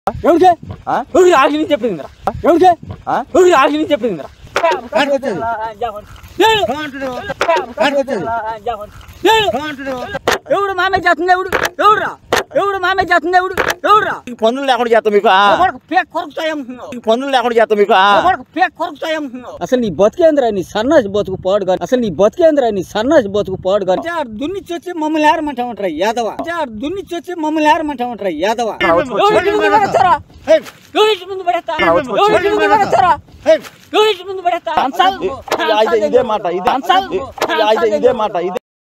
చెప్పిందిరా ఎవడు మామే చేస్తుంది ఎవడు మామే చేస్తుంది ఎవడురా పనులు లేకుండా చేస్తాం మీకు పనులు లేకుండా చేస్తాం మీకు అసలు నీ బతికేంద్రా నీ సన్నాసి బతుకు పాడు కానీ అసలు నీ బతికేంద్రా నీ సన్నాసి బతుకు పాడు కానీ దున్నిచ్చి వచ్చి మమ్మల్ని ఏరమంటామంటారా యాదవ దున్నిచ్చి వచ్చి మమ్మల్ని ఏరమంటామంటారా యాదవ ఇదే మాట ఇదే మాట ఇదే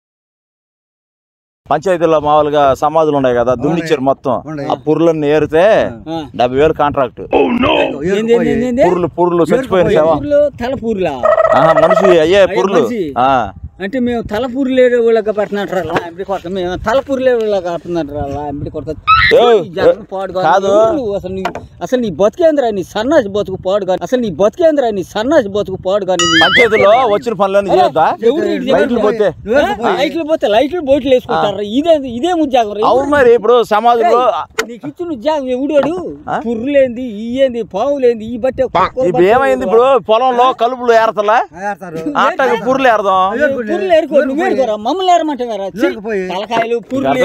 పంచాయతీలో మామూలుగా సమాధులు ఉన్నాయి కదా దున్నిచ్చారు మొత్తం ఆ పుర్రులన్నీ ఏరితే 70,000 కాంట్రాక్ట్ పుర్రులు చచ్చిపోయిన తలపూర్లా మనిషి అయ్యే పుర్రులు అంటే మేము తలపూరు లేని వాళ్ళగా పట్టినట్టు మేము తలపూరు లేని వాళ్ళగా కాదు అసలు నీ బతికేంద్రా నీ సన్నాసి బతుకు పాడు కానీ అసలు నీ బతికేంద్రా నీ సన్నాసి బతుకు పాడు కానీ పంచాయతీలో వచ్చిన పనులన్నీ చేయొద్దా లైట్లు పోతే లైట్లు బోట్లు వేసుకుంటారు ఇదే ఉద్యోగం అవును మరి ఇప్పుడు సమాజంలో నీకు ఇచ్చిన ఉద్యోగం ఎవడాడు పుర్రులేంది ఇయ్యేంది పావులేంది ఈ బట్టే ఇప్పుడు ఏమైంది ఇప్పుడు పొలంలో కలుపులు ఏరతలా అట్టగా పుర్రులు ఏరదాం పుర్రులు ఏరుకో నువ్వు ఏరుకోరా మమ్మల్ని ఏరమంటారా తలకాయలు పుర్రులు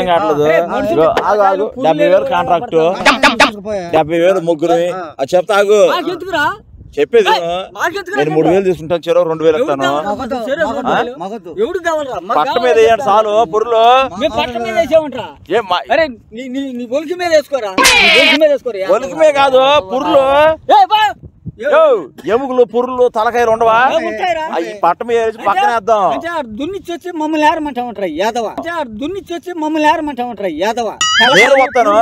70,000 కాంట్రాక్ట్ 70,000 ముగ్గురు చెప్తాగు చెప్పేది నేను 3,000 తీసుకుంటాను చెరో 2,000 ఇస్తాను పట్ట మీద వేయండి చాలు పుర్రులు ఒలికి మీద వేసుకోరా ఒలికి మీద కాదు పుర్రులు ఎముకలు పుర్రులు తలకాయలు ఉండవా పట్ట మీద పక్కన వేద్దాం దున్నిచ్చి వచ్చి మమ్మల్ని ఏరమంటామంటారా యాదవ దున్నిచ్చి వచ్చి మమ్మల్ని ఏరమంటామంటారా యాదవ నేను వస్తాను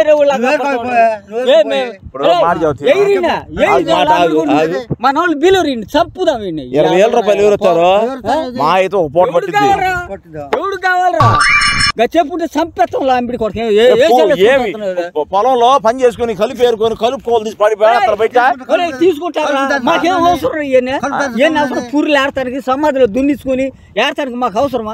మన వాళ్ళు బిల్లు చంపుదాం 20,000 రూపాయలు ఎవరు వస్తారు మా అయితే ఒక పూట పట్టింది ఎవడు కావాలరా చెప్పుంటే చంపేస్తాం లాంబిడి కొడుకు పొలంలో పని చేసుకుని కలిపి ఏరుకొని కలుపుకోవాలి తీసి పడిపోయి బయట తీసుకుంటారా మాకేం అవసరం అసలు పూర్లు ఏడతానికి సమాధిలో దున్నించుకుని ఏడతానికి మాకు అవసరమా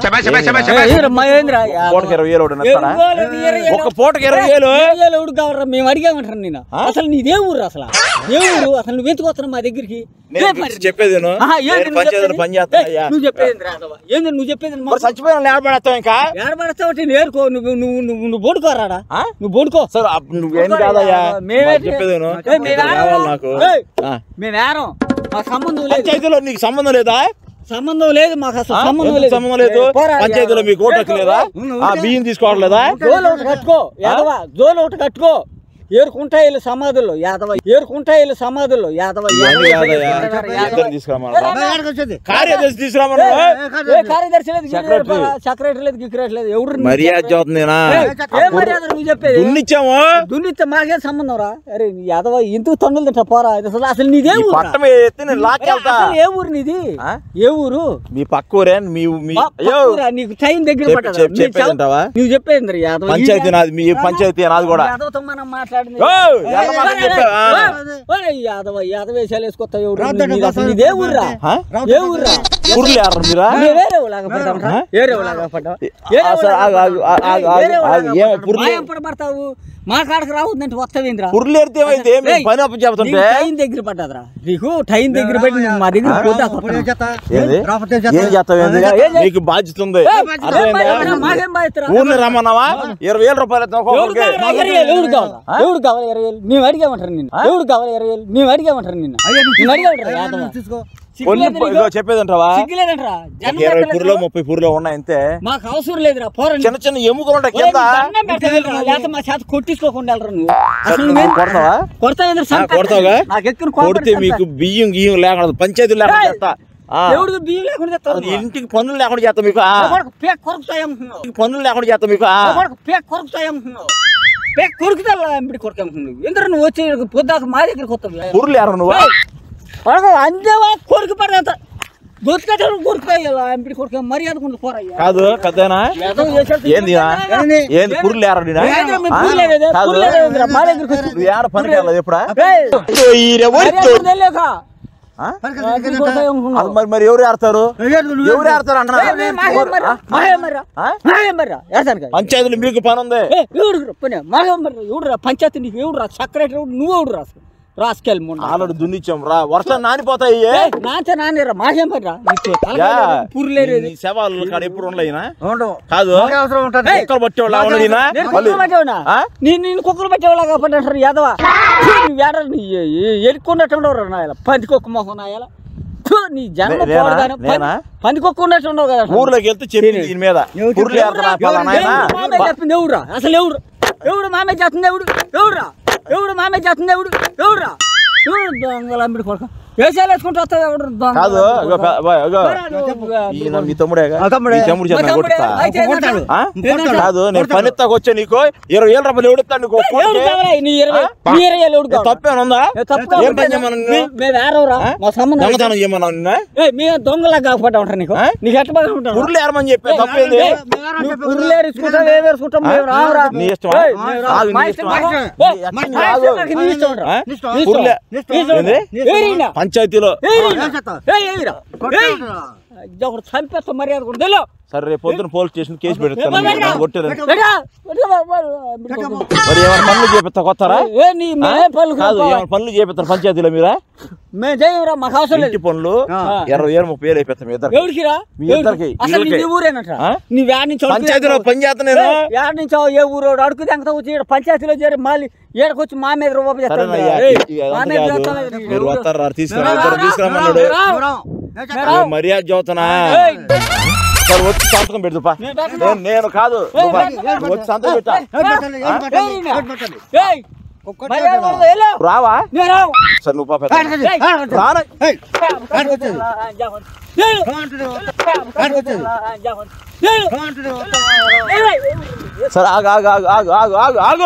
పూటకి 20,000 ఒక పూటకి 20,000 ఎవడు కావాలరా మేము అడిగామంటారు నేను అసలు నీదే ఊరు అసలు ఏ ఊరు అసలు నువ్వు ఎందుకు వస్తున్నావు మా దగ్గరికి చెప్పేది పని చేస్తా నువ్వు చెప్పేది నువ్వు చెప్పేది చచ్చిపోయిన ఏడబడతావు ఇంకా ఏడబడతావు నేర్కో నువ్వు బోడుకోరాడా నువ్వు బోడుకో సార్ నువ్వేం కాదయ్యా చెప్పేది మేమేరం మాకు సంబంధం లేదు పంచాయతీలో నీకు సంబంధం లేదా సంబంధం లేదు మాకు అసలు సంబంధం లేదు పంచాయతీలో మీకు ఓటు హక్కు లేదా బియ్యం తీసుకోవట్లేదా జోలు ఒకటి కట్టుకో యాదవ జోలు ఒకటి కట్టుకో ఏరుకుంటాయిలు సమాధుల్లో యాదవ ఏరుకుంటాయిలు సమాధుల్లో యాదవ కార్యదర్శి తీసుకురామన్నా సెక్రటరీ లేదు గిక్రెటరీ లేదు ఎవరు మర్యాద మర్యాద నువ్వు చెప్పేది దున్నిచ్చాము దున్నిస్తే మాకే సంబంధం రా అరే యాదవ ఇంతకు తన్నులు తింటా పోరా అసలు నీదే ఊరు ఏ ఊరు నీది ఏ ఊరు మీ పక్క ఊరే నీకు టైం దగ్గర చెప్పేదంటావా నువ్వు చెప్పేది యాదవ పంచాయతీ నాది మీ పంచాయతీ నాది కూడా యాదవతో మనం మాట్లాడి యాదవేశాలు వేసుకొస్తావు ఇదే ఊర్రా ఏ ఊర్రా పడతావు మా కాడకు రావద్దంటే వస్తావేంద్రా పుర్లు ఎడితే పని అప్పు చెప్తుంటే టైం దగ్గర పడ్డదిరా నీకు టైం దగ్గర పెట్టి మా దగ్గర నీకు బాధ్యత ఉంది ఊర్లో రమ్మన్నావా 20,000 రూపాయలు ఎవడు కావాలి 20,000 మేము అడిగామంటారు నిన్ను ఎవడు కావాలి 20,000 మేము అడిగామంటారు నిన్ను చెప్పేదంటావా 20 పుర్లో 30 పుర్లో ఉన్నాయంతే మాకు అవసరం లేదురా చిన్న చిన్న ఎముకలు ఉంటాయి కింద మా చేత కొట్టించుకోకుండా కొడతావుగా కొడితే మీకు బియ్యం గియ్యం లేకుండా పంచాయతీ లేకుండా చేస్తా బియ్యం లేకుండా ఇంటికి పనులు లేకుండా చేస్తా మీకు పనులు లేకుండా చేస్తా మీకు కొరుకుతాడు ఎందుకు నువ్వు వచ్చి పొద్దాక మా దగ్గరికి వస్తావు పుర్లు ఎర్ర నువ్వు అందేవా కొడుకు పడతా దొరికేటారు కొడుకు కొడుకు మర్యాద కాదు కదేనా ఏంది ఏంది పుర్లు ఎర్ర మా దగ్గరికి పనికి వెళ్ళదు ఎప్పుడా మరి ఎవరు ఆడతారు పంచాయతీలు మీకు పని ఉంది పంచాయతీ నీకు ఎవడు సెక్రటరీ నువ్వు ఎవడు రాసుకెళ్ళి ఆల్రెడీ దున్నిచ్చాం రా వర్షం నానిపోతాయి నానిరా మాకేం పర్రా పురులేరు శవాలు కాడ ఎప్పుడు ఉండలేనా కాదు కుక్కలు పట్టేవాళ్ళ నేను కుక్కలు పట్టేవాళ్ళ కాబట్టి అంటారు యాదవా ఎరుక్కున్నట్టు నాయల పందికొక్క మొహం నాయాల నీ జన్మ పందికొక్క ఉన్నట్టు ఉండవు కదా ఊర్లోకి వెళ్తే చెప్పి మీద చెప్పింది ఎవడురా అసలు ఎవడు మామే చేస్తుంది ఎవడు మామే చేస్తుంది ఎవడురా దొంగలు అమ్మిడి కొడుకు వేసాలు వేసుకుంటూ వస్తావు ఎవడు మీ తమ్ముడేగా కాదు నేను పనిస్తాకు వచ్చా నీకు 20,000 రూపాయలు ఎవడిస్తాను తప్పేనుందా దొంగతనం చేయమన్నా మేము దొంగలా కాకపోతే ఉంటారు నీకు నీకు ఎట్ట బాగా ఉంటాం పుర్లు ఏరమని చెప్పి తప్పేది పుర్లు ఏరుకుంటాం ఏవేసుకుంటాం మేము రావురా నీ ఇష్టం పంచాయతీలో చంపేస్తా మర్యాద కూడా సరే రేపు పొద్దున పోలీస్ స్టేషన్ కేసు పెడతాను మరి ఏమైనా పనులు చేపిస్తా కొత్తరా పనులు చేపిస్తారు పంచాయతీలో మీరా మేము చేయరా మాకు అవసరం లేదు పనులు 20,000-30,000 అయిపోతాం పంచాయతీలో పని చేస్తా నేను ఏడు నుంచి ఏ ఊరు అడుగు తెంగతా వచ్చి పంచాయతీలో చేరి మళ్ళీ ఏడకొచ్చి మా మీద రూపాయి తీసుకురామన్నాడు మర్యాద చదువుతున్నా వచ్చి సంతకం పెడుతుపా నేను కాదు వచ్చి సంతకం పెట్టా రావా సరే నువ్వు సరే ఆగు ఆగు ఆగు ఆగు ఆగు ఆగు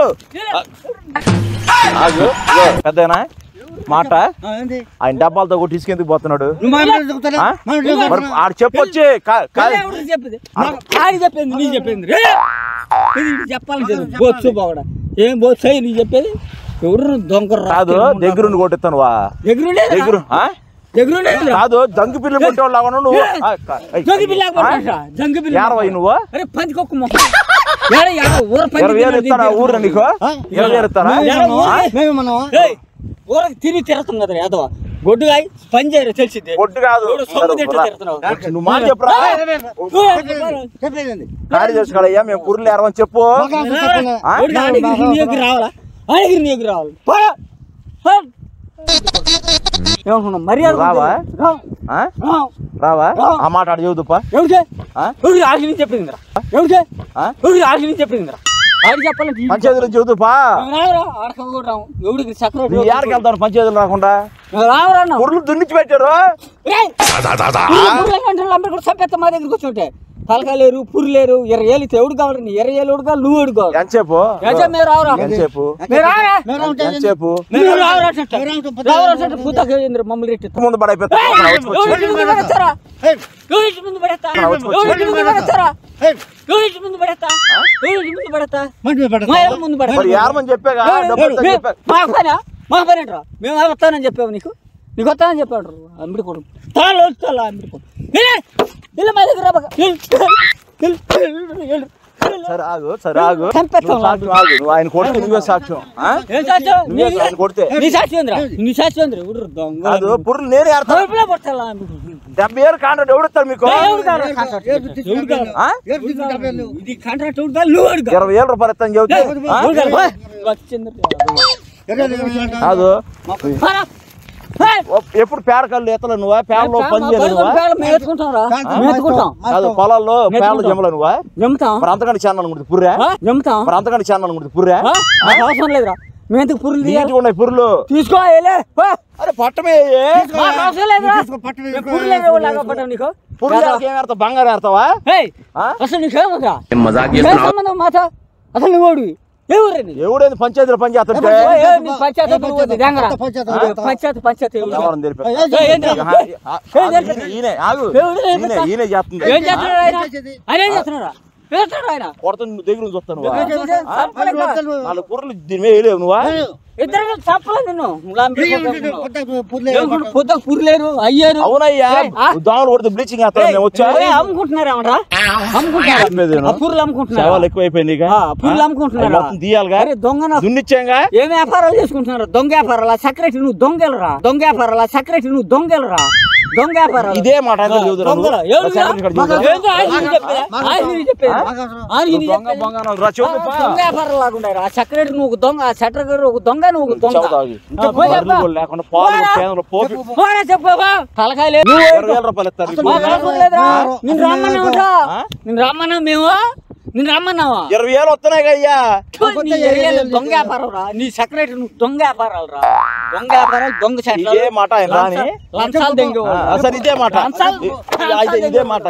ఆగు పెద్దనా మాట ఆయన డబ్బాలతో కొట్టి తీసుకెందుకు పోతున్నాడు ఆడు చెప్పొచ్చి చెప్పింది నీ చెప్పింది చెప్పాలి బోత్సు బాగుడా ఏం బోత్సు నీ చెప్పేది ఎవరు దొంగ రాదు దగ్గరుండి కొట్టిస్తాను దగ్గర కాదు జంగు పిల్లలు కొట్టేవాళ్ళు నువ్వు పందికొక్క ఊరు నీకు 20,000 ఇస్తారా ఊరికి తిరిగి తిరుగుతాం కదా యాదవ గొడ్డుగా పని చేయరు తెలిసింది గొడ్డు కాదు నువ్వు మాట చెప్పరా ఖాళీ చేసుకోవాలయ్యా మేము పుర్లు ఏరమని చెప్పు రావాలా అడిగిరి నీకు రావాలి ఏమనుకున్నా మర్యాద రావా రావా ఆ మాట ఆడు చెబుతుపా ఎవరికి ఆశ నుంచి చెప్పింది ఎవరికి ఆశ నుంచి చెప్పింది చెప్పాలంటే పంచాయతీలో చెబుతుపా ఎవడికి సెక్రటరీ యాడికి వెళ్తాను పంచాయతీలు రాకుండా రావరా పుర్లు దున్నిచ్చి పెట్టారు సభ్యత మా దగ్గరికి వచ్చి ఉంటే తలకాయలేరు పురులేరు 20,000 ఎవడు కావాలి 20,000 ఎవడు కావాలి నువ్వు ఎవడు కావాలి ఎంతసేపు మమ్మల్ని ముందు ఏమని చెప్పాగా మా పని అంటారా మేము వస్తానని చెప్పాము నీకు వస్తానని చెప్పాడు అమ్మిడి కొడుకు అమ్మిడి కొడుకు సరే ఆగు సరే ఆగు ఆయన కొడితే నువ్వే సాక్ష్యం కొడితే పుర్లు నేనే 70,000 కాంట్రాక్ట్ ఎవడుతాడు మీకు 20,000 రూపాయలు ఇస్తాను చెబుతా కాదు ఎప్పుడు పేడకల్లు ఎత్తలే నువ్వా పేడలో పని చేయలేవు పొలాల్లో పేడలు జమ్మలే నువ్వా మరి అంతకంటే ఛానల్ ఉంటుంది పుర్రా మరి అంతకంటే ఛానల్ ఉంటుంది పుర్రా అవసరం లేదురా మేము పురులు ఉన్నాయి పుర్లు తీసుకో అరే పట్టమే బంగారు ఆడతావా అసలు నీకేమవుతా మాట అసలు నువ్వు ఎవడేది పంచాయతీలో పని చేస్తుంటే ఈయన చేస్తుంది వేస్తాడు ఆయన. కొడతాను నువ్వు దగ్గర నుంచి వస్తాను చంపలేక. 4 కూరలు దీని మీద వేయలేవు నువ్వా ఇద్దరు చంపలే నిన్ను పొద్దుకు పురిలేరు అయ్యారు. అవునయ్యా దోమలు కొడితే బ్లీచింగ్ వచ్చా అమ్ముకుంటున్నారా అమ్ముకుంటున్నారా పురులు అమ్ముకుంటున్నారు. సేవలు ఎక్కువైపోయింది పురులు అమ్ముకుంటున్నారా తీయాలిగా దొంగ దున్నిచ్చాంగా ఏం వ్యాపారాలు చేసుకుంటున్నారు? దొంగ వ్యాపారాల సెక్రటరీ నువ్వు దొంగలరా? దొంగ వ్యాపారాల సెక్రటరీ నువ్వు దొంగలరా? దొంగ వ్యాపారాలు ఇదే మాట దొంగ వ్యాపారం లాగుండారు. ఆ సెక్రటరీ నువ్వు దొంగ, ఆ సెక్రటరీ ఒక దొంగ, నువ్వు ఒక దొంగ. చెప్పా తలకాయ లేదు. నేను రమ్మన్నా నేను రమ్మన్నా మేము నేను రమ్మన్నావా 20,000 వస్తున్నాయి అయ్యా. దొంగ వ్యాపారం రా నీ సెక్రటరీ నువ్వు దొంగ వ్యాపారాలు రా. దొంగ వ్యాపారాలు దొంగ ఇదే మాట లంచాలు దొంగ అసలు ఇదే మాట ఇదే మాట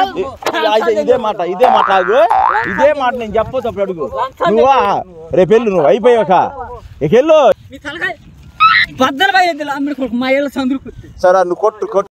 ఇదే మాట నేను చెప్పొచ్చు అప్పుడు అడుగు నువ్వా రేపు వెళ్ళు నువ్వు అయిపోయాక ఇకెళ్ళు బద్దలు పోయేది మా ఇళ్ళ సందుకు. సరే నువ్వు కొట్టు